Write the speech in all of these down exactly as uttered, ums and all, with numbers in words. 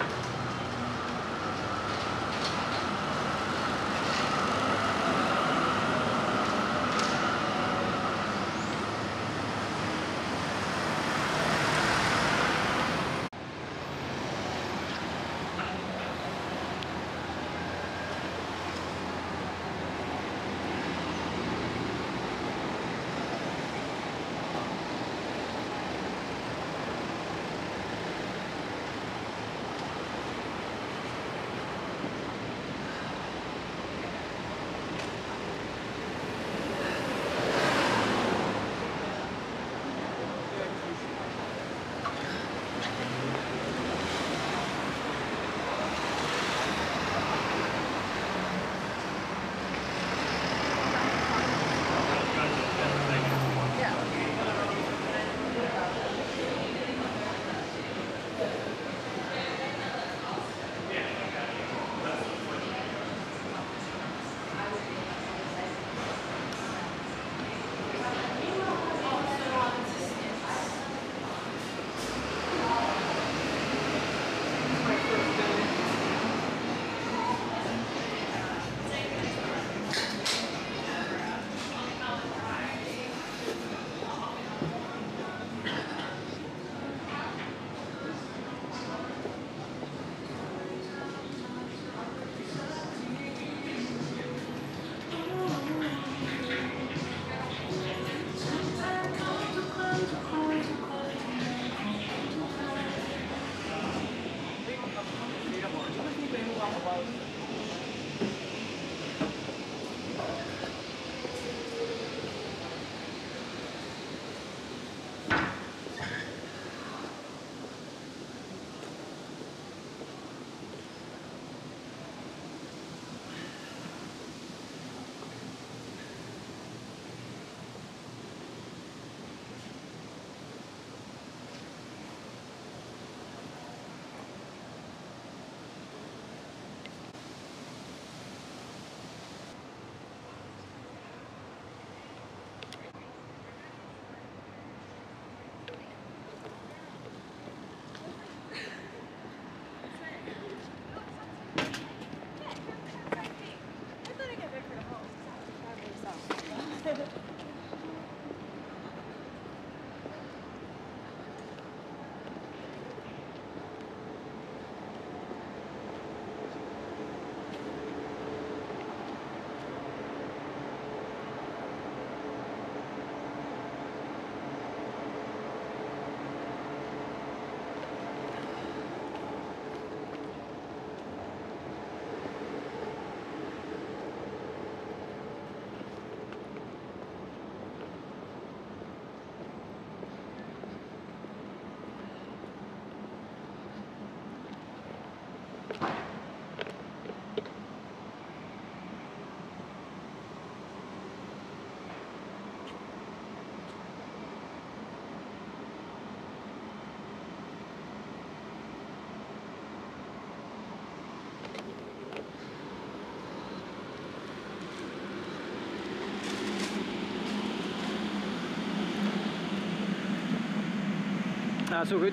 That's all good.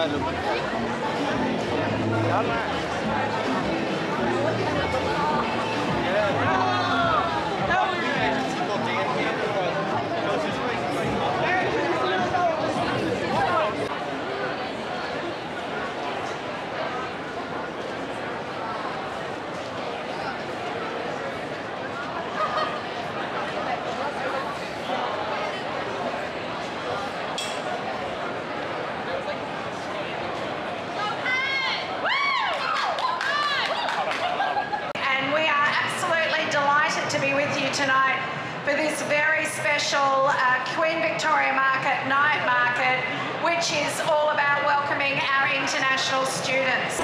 To be with you tonight for this very special uh, Queen Victoria Market night market, which is all about welcoming our international students.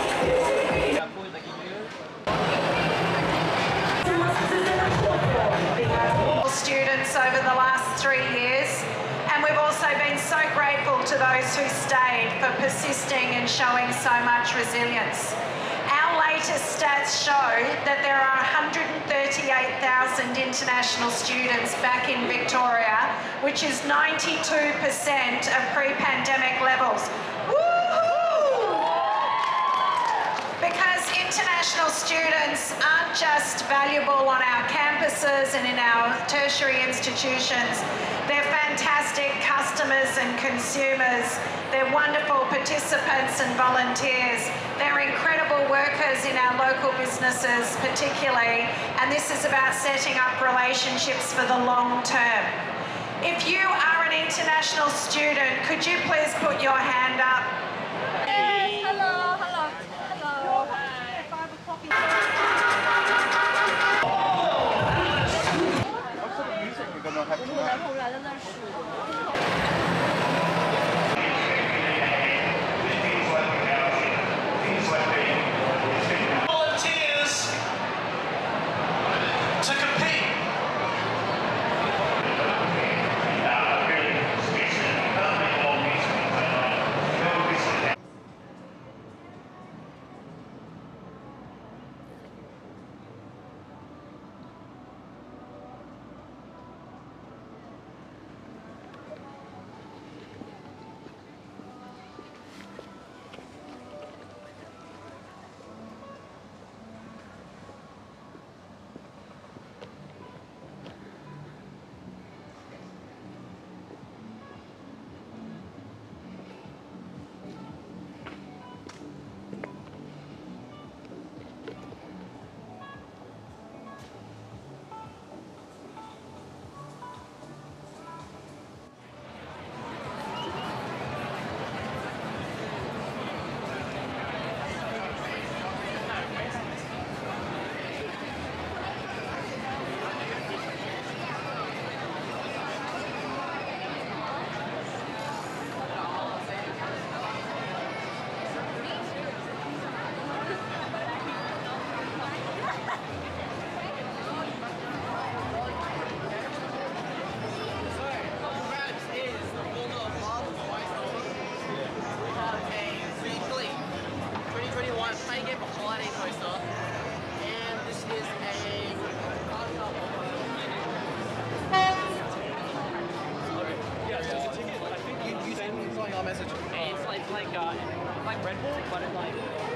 Students over the last three years, and we've also been so grateful to those who stayed for persisting and showing so much resilience. Our latest stats show that there are one hundred thirty-eight thousand international students back in Victoria, which is ninety-two percent of pre-pandemic levels. Woohoo! Because international students aren't just valuable on our campuses and in our tertiary institutions, they're fantastic customers and consumers. They're wonderful participants and volunteers. They're incredible workers in our local businesses particularly, and this is about setting up relationships for the long term. If you are an international student, could you please put your hand up? Yes, hello, hello, hello. Hi. Five o'clock in What sort of music we're going to have tonight? Message. Hey, it's like like uh, like Red Bull, but it's like.